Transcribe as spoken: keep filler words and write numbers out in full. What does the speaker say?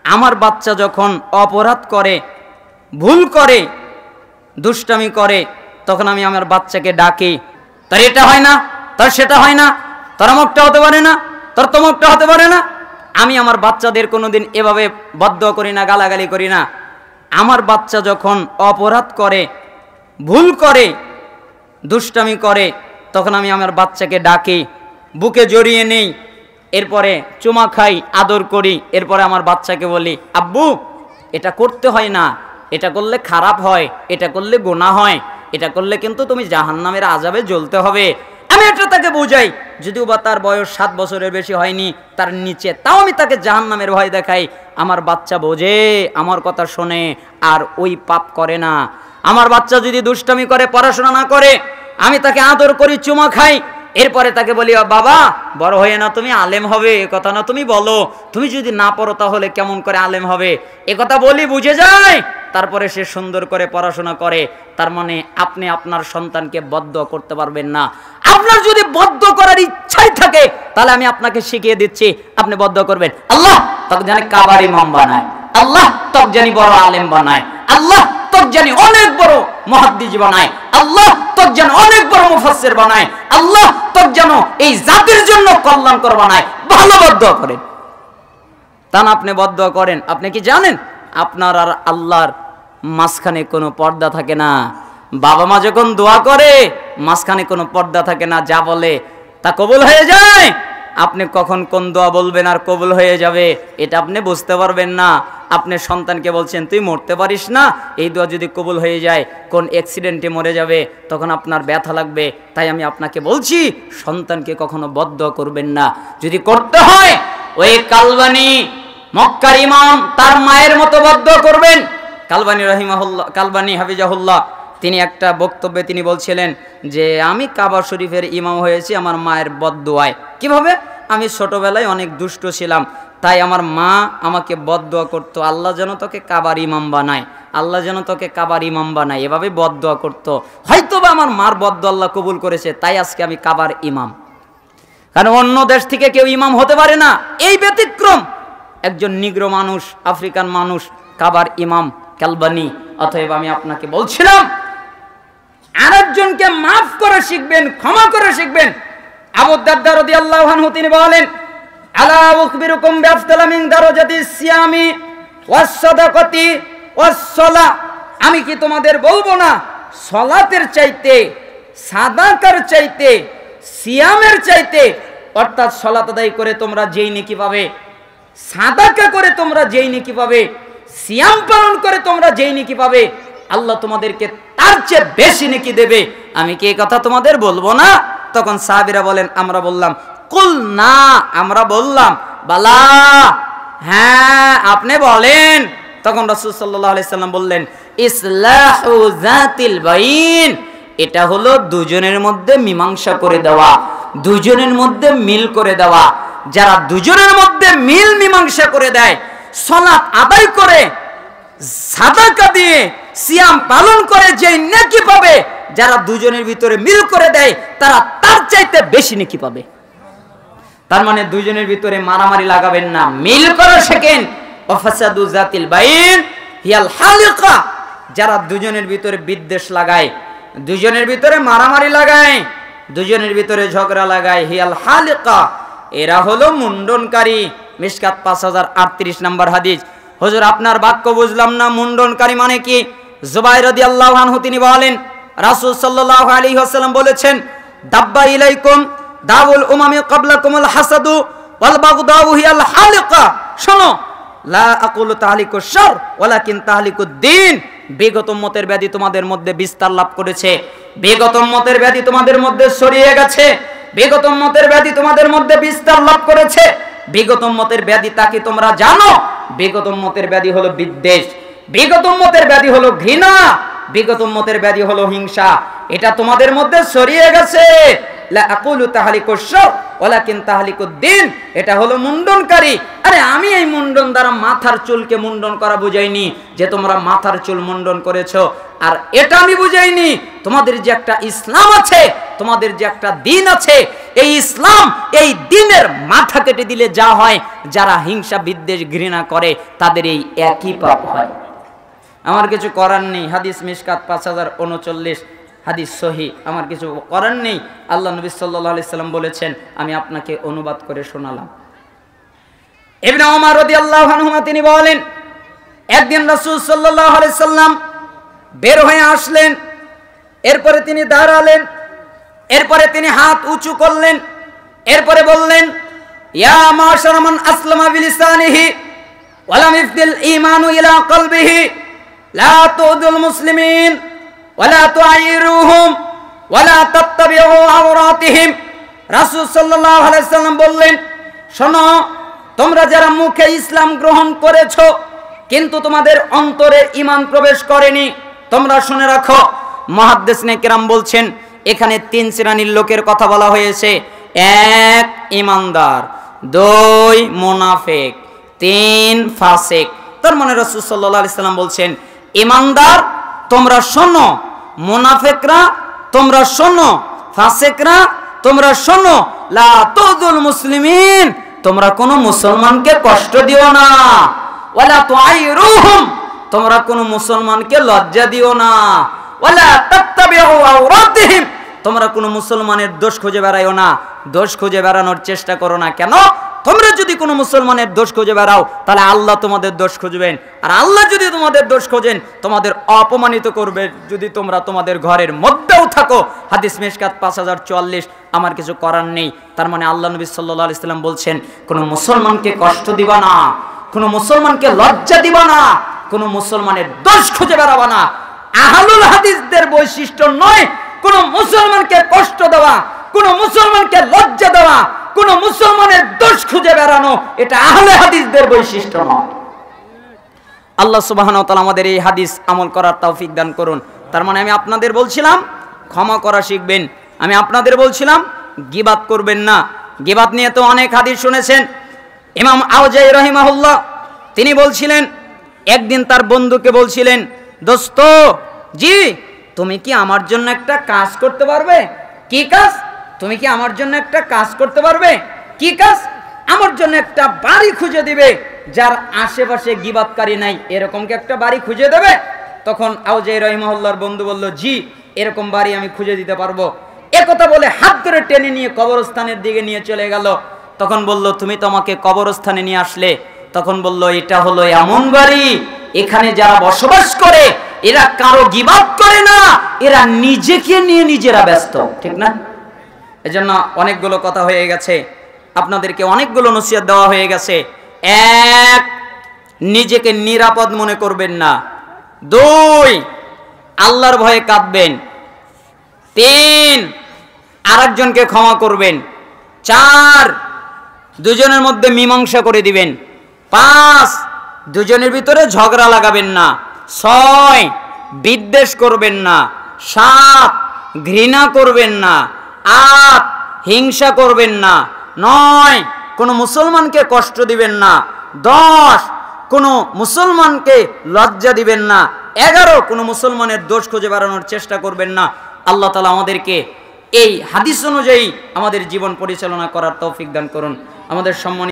আমার বাচ্চা যখন অপরাধ করে, ভুল করে, দুষ্টামি করে, তখন আমি আমার বাচ্চাকে ডাকি, তার এটা হয় না, তার সেটা হয় না, তার অমুকটা হতে পারে না, তার তমুকটা হতে পারে না। আমি আমার বাচ্চাদের কোনোদিন এভাবে বদদোয়া করি না, গালাগালি করি না। আমার বাচ্চা যখন অপরাধ করে, ভুল করে, দুষ্টামি করে, তখন আমি আমার বাচ্চাকে ডাকি, বুকে জড়িয়ে নেই, এরপরে চুমা খাই, আদর করি, এরপরে আমার বাচ্চাকে বলি, আব্বু এটা করতে হয় না, এটা করলে খারাপ হয়, এটা করলে গুনাহ হয়, এটা করলে কিন্তু তুমি জাহান্নামের আযাবে জ্বলতে হবে। আমি এটা তাকে বোঝাই, যদিও বা তার বয়স সাত বছরের বেশি হয়নি, তার নিচে, তাও আমি তাকে জাহান্নামের ভয় দেখাই। আমার বাচ্চা বোঝে, আমার কথা শোনে, আর ওই পাপ করে না। আমার বাচ্চা যদি দুষ্টামি করে, পড়াশোনা না করে, আমি তাকে আদর করি, চুমা খাই, এরপরে তাকে বলি, বাবা বড় হয়ে না তুমি আলেম হবে, এ কথা না তুমি বলো, তুমি যদি না পড়ো তাহলে কেমন করে আলেম হবে, এ কথা বলি, বুঝে যায়। তারপরে সে সুন্দর করে পড়াশোনা করে। তার মানে আপনি আপনার সন্তানকে বদদোয়া করতে পারবেন না। আপনার যদি বদদোয়া করার ইচ্ছাই থাকে, তাহলে আমি আপনাকে শিখিয়ে দিচ্ছি, আপনি বদদোয়া করবেন, আল্লাহ তোকে জানি কাবার ইমাম বানায়, আল্লাহ তোকে জানি বড় আলেম বানায়, আল্লাহ তোকে জানি অনেক বড় মুহাদ্দিস বানায়, আল্লাহ তোকে জানি অনেক বড় মুফাসসির বানায়, আল্লাহ তোকে জানো এই জাতির জন্য কল্যাণকর বানায়। ভালো বদদোয়া করেন, তা না আপনি বদদোয়া করেন। আপনি কি জানেন আপনার আর আল্লাহর মাঝখানে কোনো পর্দা থাকে না? বাবা মা যখন দোয়া করে, মাঝখানে কোনো পর্দা থাকে না, যা বলে তা কবুল হয়ে যায়। আপনি কখন কোন দোয়া বলবেন আর কবুল হয়ে যাবে, এটা আপনি বুঝতে পারবেন না। আপনি সন্তানকে বলছেন তুই মরতে পারিস না, এই দোয়া যদি কবুল হয়ে যায়, কোন অ্যাক্সিডেন্টে মরে যাবে, তখন আপনার ব্যথা লাগবে। তাই আমি আপনাকে বলছি, সন্তানকে কখনো বদদোয়া করবেন না। যদি করতে হয়, ওই কালবানি মক্কার ইমাম তার মায়ের মতো বদদোয়া করবেন। কালবানি রাহিমাহুল্লাহ, কালবানি হাফিজাহুল্লাহ, তিনি একটা বক্তব্যে তিনি বলছিলেন যে আমি কাবা শরীফের ইমাম হয়েছি আমার মায়ের বদদোয়ায়। কিভাবে? আমি ছোটবেলায় অনেক দুষ্ট ছিলাম, তাই আমার মা আমাকে বদদোয়া করতো, আল্লাহ যেন তোকে কাবার ইমাম বানায়, আল্লাহ যেন তোকে কাবার ইমাম বানায়, এভাবে বদদোয়া করতো। হয়তোবা আমার মার বদদোয়া আল্লাহ কবুল করেছে, তাই আজকে আমি কাবার ইমাম। কারণ অন্য দেশ থেকে কেউ ইমাম হতে পারে না, এই ব্যতিক্রম। একজন নিগ্রো মানুষ, আফ্রিকান মানুষ, কাবার ইমাম কালবানি। অতএব আমি আপনাকে বলছিলাম, আরেকজনকে মাফ করে শিখবেন, ক্ষমা করে শিখবেন। আবু দারদা রাদিয়াল্লাহু আনহু তিনি বলেন, আলা উখবিরুকুম বিআফদালি মিন দারাজাতিস সিয়ামি ওয়াস সাদাকাতি ওয়াস সালাহ, আমি কি তোমাদের বলবো না সালাতের চাইতে, সাদাকার চাইতে, সিয়ামের চাইতে, অর্থাৎ সালাত আদায় করে তোমরা যেই নেকি পাবে, সাদাকা করে তোমরা যেই নেকি পাবে, সিয়াম পালন করে তোমরা যেই নেকি পাবে, আল্লাহ তোমাদেরকে তার চেয়ে বেশি নেকি দেবে। আমি কি এই কথা তোমাদের বলবো না? তখন সাহাবীরা বলেন, আমরা বললাম, কুল না, আমরা বললাম, বালা, হ্যাঁ আপনি বলেন। তখন রাসূল সাল্লাল্লাহু আলাইহি সাল্লাম বললেন, ইসলাহু যাতিল বাইন, এটা হলো দুজনের মধ্যে মীমাংসা করে দেওয়া, দুজনের মধ্যে মিল করে দেওয়া। যারা দুজনের মধ্যে মিল মীমাংসা করে দেয়, সালাত আদায় করে, সাদাকা দিয়ে, সিয়াম পালন করে যে নেকি পাবে, যারা দুজনের ভিতরে মিল করে দেয়, তারা তার চাইতে বেশি নেকি পাবে। তার মানে দুজনের ভিতরে মারামারি লাগাবেন না, মিল করে শেখেন। ওয়াফাসাদু যাতিল বাইন হিয়াল হালিকা, যারা দুজনের ভিতরে বিদ্বেষ লাগায়, দুজনের ভিতরে মারামারি লাগায়, দুজনের ভিতরে ঝগড়া লাগায়, হিয়াল হালিকা, এরা হলো মুন্ডনকারী। মিশকাত পাঁচ হাজার আটত্রিশ নম্বর হাদিস। হুজুর আপনার বাক্য বুঝলাম না, মুন্ডনকারী মানে কি? জুবাইর রাদিয়াল্লাহু আনহু তিনি বলেন, রাসূল সাল্লাল্লাহু আলাইহি ওয়াসাল্লাম বলেছেন, দাব্বা ইলাইকুম দাউল উমামি ক্বাবলাকুমুল হাসাদু ওয়াল বাগদাউ হিয়াল হালিকা। শোনো, লা আকুলু তাহলিকুশ শার ওয়ালাকিন তাহলিকুদ দ্বীন, বিগত উম্মতের ব্যাধি তোমাদের মধ্যে বিস্তার লাভ করেছে, বিগত উম্মতের ব্যাধি তোমাদের মধ্যে ছড়িয়ে গেছে, বিগত উম্মতের ব্যাধি তোমাদের মধ্যে বিস্তার লাভ করেছে। বিগত উম্মতের ব্যাধি তাকে তোমরা জানো, বিগত উম্মতের ব্যাধি হলো বিদ্বেষ, বিগত উম্মতের ব্যাধি হলো ঘৃণা, বিগত উম্মতের ব্যাধি হলো হিংসা। এটা তোমাদের মধ্যে ছড়িয়ে গেছে। লা আকুলু তাহলিকুশ শার ওয়ালাকিন তাহলিকুদ্দিন, এটা হলো মুন্ডনকারী। আরে আমি এই মুন্ডন দ্বারা মাথার চুলকে মুন্ডন করা বুঝাইনি যে তোমরা মাথার চুল মুন্ডন করেছো, আর এটা আমি বুঝাইনি তোমাদের যে একটা ইসলাম আছে, তোমাদের যে একটা দিন আছে, এই ইসলাম এই দিনের মাথা কেটে দিলে যা হয়, যারা হিংসা বিদ্বেষ ঘৃণা করে তাদের এই একই পাপ হয়। আমার কিছু করার নেই। হাদিস মিশকাত পাঁচ হাজার উনচল্লিশ, হাদিস সহি, আমার কিছু করার নেই। আল্লাহ নবী সাল্লাল্লাহু আলাইহি সাল্লাম বলেছেন, আমি আপনাকে অনুবাদ করে শোনালাম। ইবনে ওমর রাদিয়াল্লাহু আনহুমা তিনি বলেন, একদিন রাসূল সাল্লাল্লাহু আলাইহি সাল্লাম বের হয়ে আসলেন, এরপরে তিনি দাঁড়ালেন, এরপরে তিনি হাত উঁচু করলেন, এরপরে বললেন, ইয়া মাশারা মান আসলামা বিলিসানিহি ওয়া লাম ইফদিল ঈমানু ইলা কলবিহি লা তুদুল মুসলিমিন ওয়া লা তুআইরুহুম ওয়া লা তাত্তাবিউ আওরাতিহিম। রাসূল সাল্লাল্লাহু আলাইহি সাল্লাম বললেন, শোনো, তোমরা যারা মুখে ইসলাম গ্রহণ করেছো কিন্তু তোমাদের অন্তরে ঈমান প্রবেশ করেনি, তোমরা শুনে রাখো। মুহাদ্দিসিনে কেরাম বলছেন, এখানে তিন শ্রেণীর লোকের কথা বলা হয়েছে। এক, ঈমানদার; দুই, মুনাফিক; তিন, ফাসিক। তার মানে রাসূল সাল্লাল্লাহু আলাইহি সাল্লাম বলছেন, ঈমানদার তোমরা শোনো, মুনাফিকরা তোমরা শোনো, ফাসিকরা তোমরা শোনো, লা তুযুল মুসলিমিন, তোমরা কোনো মুসলমানকে কষ্ট দিও না, ওয়ালা তুআইরুহুম, তোমরা কোনো মুসলমানকে লজ্জা দিও না, ওয়ালা তাত্তাবিউ আওরাতিহিম, তোমরা কোনো মুসলমানের দোষ খুঁজে বেড়াইও না, দোষ খুঁজে বেড়ানোর চেষ্টা করো না। কেন? তোমরা যদি কোনো মুসলমানের দোষ খুঁজে বেড়াও তাহলে আল্লাহ তোমাদের দোষ খুঁজবেন, আর আল্লাহ যদি তোমাদের দোষ খোঁজেন তোমাদের অপমানিত করবে যদি তোমরা তোমাদের ঘরের মধ্যেও থাকো। হাদিস মিশকাত পাঁচ হাজার চুয়াল্লিশ। আমার কিছু করার নেই। তার মানে আল্লাহ নবী সাল্লাল্লাহু আলাইহি সাল্লাম বলছেন, কোনো মুসলমানকে কষ্ট দিবা না, কোনো মুসলমানকে লজ্জা দিবা না, কোনো মুসলমানের দোষ খুঁজে বেড়াবা না। আহলুল হাদিসদের বৈশিষ্ট্য নয় কোন মুসলমানকে কষ্ট দেওয়া, কোন মুসলমানকে লজ্জা দেওয়া, কোন মুসলমানের দোষ খুঁজে বেড়ানো, এটা আহলে হাদিসদের বৈশিষ্ট্য নয়। আল্লাহ সুবহানাহু ওয়া তাআলা আমাদের এই হাদিস আমল করার তৌফিক দান করুন। তার মানে আমি আপনাদের বলছিলাম ক্ষমা করা শিখবেন, আমি আপনাদের বলছিলাম গীবাত করবেন না। গীবাত নিয়ে তো অনেক হাদিস শুনেছেন। ইমাম আওজাই রাহিমাহুল্লাহ তিনি বলছিলেন, একদিন তার বন্ধুকে বলছিলেন, দোস্ত জি তুমি কি আমার জন্য একটা কাজ করতে পারবে? কি কাজ? তুমি কি আমার জন্য একটা কাজ করতে পারবে? কি কাজ? আমার জন্য একটা বাড়ি খুঁজে দিবে যার আশেপাশে গীবাতকারী নাই, এরকম কি একটা বাড়ি খুঁজে দেবে? তখন আওজাই রাহিমাহুল্লাহর বন্ধু বলল, জি এরকম বাড়ি আমি খুঁজে দিতে পারবো। একথা বলে হাত ধরে টেনে নিয়ে কবরস্থানের দিকে নিয়ে চলে গেল। তখন বলল, তুমি তো আমাকে কবরস্থানে নিয়ে আসলে। তখন বলল, এটা হলো এমন বাড়ি এখানে যারা বসবাস করে এরা কারো গীবাত করে না, এরা নিজেকে নিয়ে নিজেরা ব্যস্ত, ঠিক না? এজন্য অনেকগুলো কথা হয়ে গেছে, আপনাদেরকে অনেকগুলো নসিহত দেওয়া হয়ে গেছে। এক, নিজেকে নিরাপদ মনে করবেন না। দুই, আল্লাহর ভয়ে কাঁদবেন। তিন, আরেকজনকে ক্ষমা করবেন। চার, দুজনের মধ্যে মীমাংসা করে দিবেন। পাঁচ, দুজনের ভিতরে ঝগড়া লাগাবেন না। ছয়, বিদ্বেষ করবেন না। সাত, ঘৃণা করবেন না। আট, হিংসা করবেন না। নয়, কোনো মুসলমানকে কষ্ট দিবেন না। দশ, কোনো মুসলমানকে লজ্জা দিবেন না। এগারো, কোনো মুসলমানের দোষ খুঁজে বেড়ানোর চেষ্টা করবেন না। আল্লাহ তাআলা আমাদেরকে এই হাদিস অনুযায়ী আমাদের জীবন পরিচালনা করার তৌফিক দান করুন। আমাদের সম্মানিত